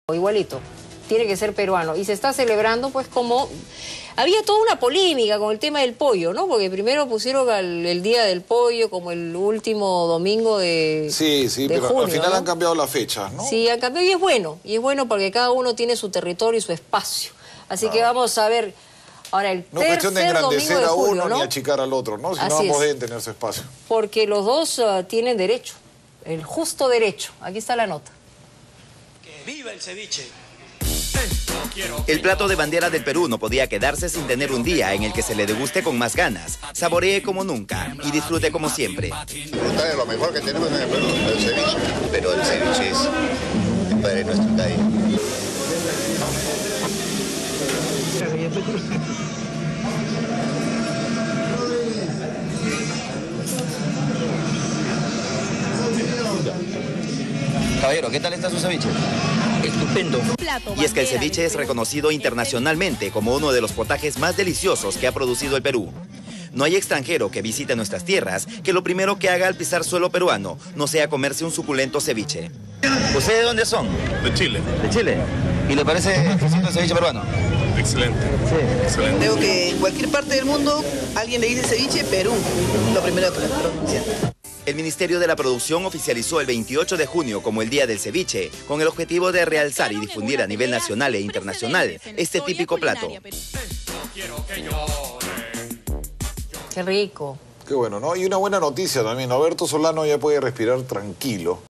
Igualito, tiene que ser peruano. Y se está celebrando pues como... Había toda una polémica con el tema del pollo, ¿no? Porque primero pusieron el Día del Pollo como el último domingo de pero junio, al final, ¿no?, han cambiado la fecha, ¿no? Sí, han cambiado y es bueno porque cada uno tiene su territorio y su espacio. Así que vamos a ver... Ahora, el no es cuestión de engrandecer a uno, ¿no?, ni achicar al otro, ¿no? Sino ambos deben tener su espacio. Porque los dos tienen derecho, el justo derecho. Aquí está la nota. ¡Que viva el ceviche! El plato de bandera del Perú no podía quedarse sin tener un día en el que se le deguste con más ganas, saboree como nunca y disfrute como siempre. Disfrutar de lo mejor que tenemos en el Perú, el ceviche. Pero el ceviche es el padre nuestro talla. Caballero, ¿qué tal está su ceviche? Estupendo. Y es que el ceviche es reconocido internacionalmente como uno de los potajes más deliciosos que ha producido el Perú. No hay extranjero que visite nuestras tierras que lo primero que haga al pisar suelo peruano no sea comerse un suculento ceviche. ¿Ustedes de dónde son? De Chile. ¿De Chile? ¿Y le parece exquisito el ceviche peruano? Excelente. Sí. Excelente. Creo que en cualquier parte del mundo alguien le dice ceviche, Perú, lo primero que lo pronuncia. El Ministerio de la Producción oficializó el 28 de junio como el Día del Ceviche, con el objetivo de realzar y difundir a nivel nacional e internacional este típico plato. Qué rico. Qué bueno, ¿no? Y una buena noticia también. Alberto Solano ya puede respirar tranquilo.